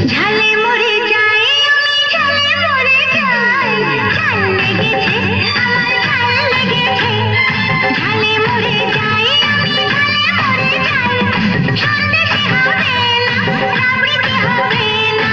ঝালে মরে যাই আমি, ঝালে মরে যাই। ঝাল লেগেছে আমার, ঝাল লেগেছে। ঝালে মরে যাই আমি, ঝালে মরে যাই। সন্দেশে হবে না, রাবড়িতে হবে না।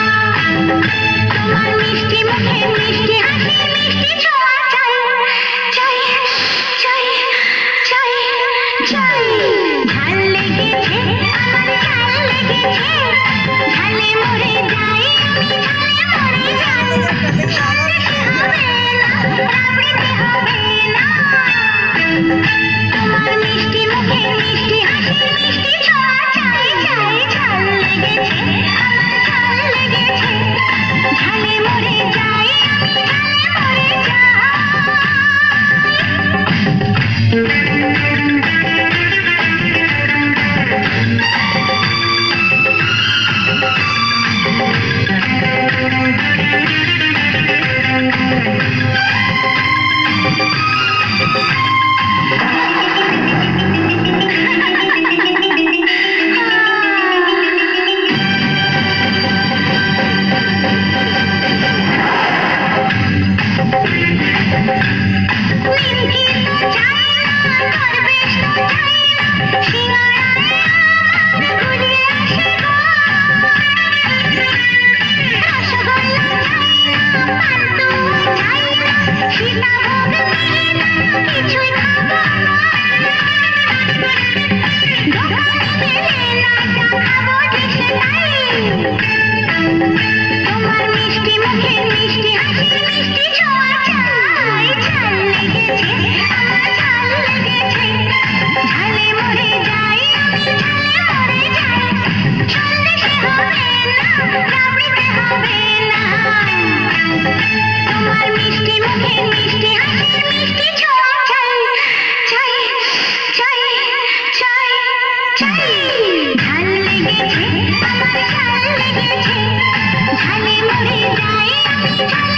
তোমার মিষ্টি মুখে মিষ্টি হাসি, মিষ্টি ছোঁয়া চাই, চাই, চাই, চাই, চাই। ঝাল লেগেছে আমার, ঝাল লেগেছে। ঝালে মরে যাই আমি, ঝালে মরে যাই। সন্দেশে হবে না, রাবড়িতে হবে না। তোমার মিষ্টি মুখে মিষ্টি হাসি, মিষ্টি ছোঁয়া চাই, চাই। ঝাল লেগেছে আমার, ঝাল লেগেছে। ঝালে মরে যাই আমি, ঝালে মরে তোমার মিষ্টি মুখে মিষ্টি হাসি, মিষ্টি ছোঁয়া চাই। ঝাল লেগেছে আমার, ঝাল লেগেছে। ঝালে মরে যাই আমি, ঝালে মরে যাই। সন্দেশে হবে না, রাবড়িতে হবে না। তোমার মিষ্টি মুখে মিষ্টি হাসি, মিষ্টি ছোঁয়া চাই, চাই, চাই, চাই, চাই। ঝাল লেগেছে আমার, ঝাল লেগেছে। ঝালে মরে যাই আমি, ঝালে